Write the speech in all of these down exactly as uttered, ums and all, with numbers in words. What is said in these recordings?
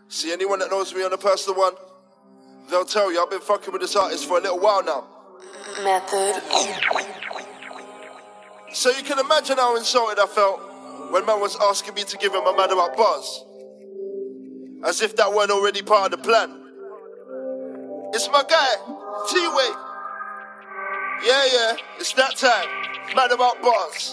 See, anyone that knows me on a personal one, they'll tell you I've been fucking with this artist for a little while now. Method. So you can imagine how insulted I felt when man was asking me to give him a man about bars. As if that weren't already part of the plan. It's my guy, T-Way. Yeah, yeah, it's that time. Man about bars.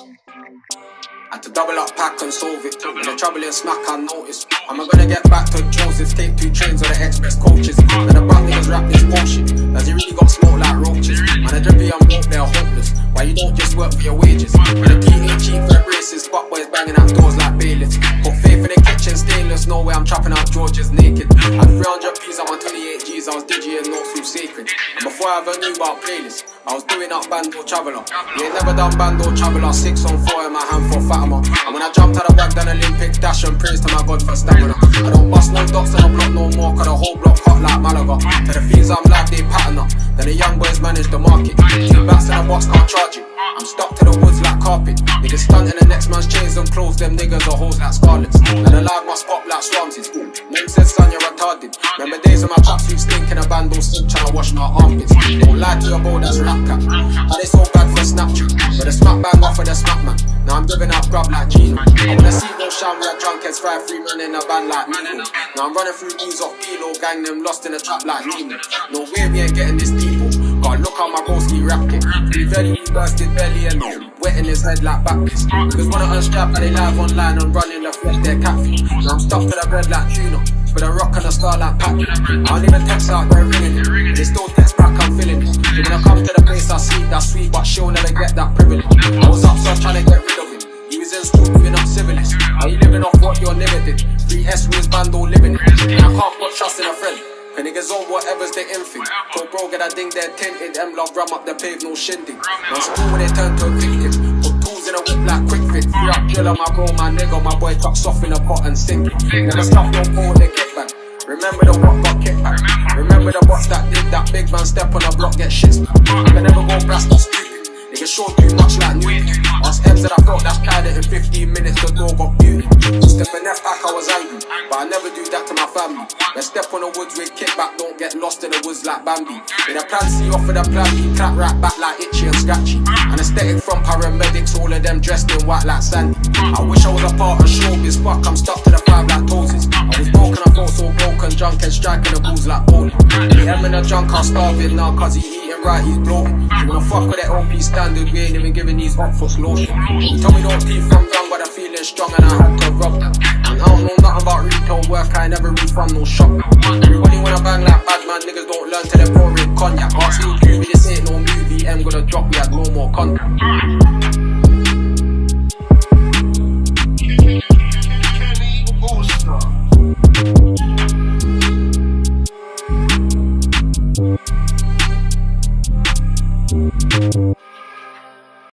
Had to double up, pack and solve it. When the trouble in smack, I noticed. Am I gonna get back to Joseph? Take two trains on the express coaches. Then the black niggas rap this bullshit. Does he really got smoke like roaches? Man, the drippy and woke, they're hopeless. Why you don't just work for your wages? When the T ain't cheap for the braces, spot boys banging out doors like bailiffs. Got faith in the kitchen, stainless, no way I'm chopping out Georges naked. Had three hundred P's, I'm on twenty-eight G's, I was DJing notes through sacred. And before I ever knew about playlists, I was doing up Bando Traveller. You ain't never done Bando Traveller, six on four in my hand for Fatima. And when I jumped out of bag, done Olympic dash and praise to my God for stamina. I don't bust no dots on the block no more, cause the whole block hot like Malaga. To the fiends I'm live, they pattern up. Then the young boys manage the market. Two bats in the box, can't charge it. I'm stuck to the woods like carpet. Niggas stunting the next man's chains and clothes, them niggas are hoes like Scarlets. And the live must pop like Swarmsies. Mom said, son, you're retarded. Remember days of my tracksuit stinking a Bando stink trying to wash my armpits. Don't lie to your boy, that's rap cap. How they so bad for Snapchat? But the smack bang off of the smack man. Now I'm giving out grub like Gino. I wanna see no sham like drunkheads, five three man in a band like Nico. Now I'm running through these off Kilo, gang them lost in a trap like Nemo. No way we ain't getting this people. God, look how my broski wrapped it. Three belly, we bursted belly and wet in his head like Baptist. Cause wanna unstrap and they live online and running the flesh, they're catfish. Now I'm stuck to the bread like tuna, with a rock and a star like Patrick. I don't even text out, they're ringing it. They still text back, I'm feeling it. So when I come to the place I sleep, that's sweet, but she'll never get that privilege. I was up, so I'm trying to get rid of it. He was in school, moving up civilist. Are you living off what your nigga did? three S with his Bando living it. And I can't put trust in a friend. And niggas on whatever's they infing. Told bro get a ding, they're tinted. M love rum up the pave, no shindig. Man school when they turn to a victim. Put tools in a whip like quick fit. Free up driller, my bro, my nigga. My boy tucks off in a pot and sink it. Never stuff no phone with the kickback. Remember the what got kicked back. Remember the bots that did that big man step on a block, get shit. I can never go blast or stupid. Niggas show too much like new. Ask Ems that I thought that's carried it in fifteen minutes, the door got beauty. Stepping that back, I was angry, but I never do that to my family. Let's step on the woods with kickback, don't get lost in the woods like Bambi. In a plan C, off of the plan B, clap right back like Itchy and Scratchy. An aesthetic from paramedics, all of them dressed in white like Sandy. I wish I was a part of showbiz, fuck, I'm stuck to the five like Toesies. I was broken, I felt so broken, drunk and striking the balls like bowling. The M in the junk, I'm starving now, cause he eating right, he's bloating. You wanna fuck with that O P standard, we ain't even giving these hot foot lotion. He told me don't teeth from young, but I'm feeling strong and I had to rub that. And I don't know nothing about retail work, I never read from no shop. Everybody wanna bang like bad man, niggas don't learn till they're pouring cognac. Ask me, this ain't no movie, M gonna drop me, had no more contact.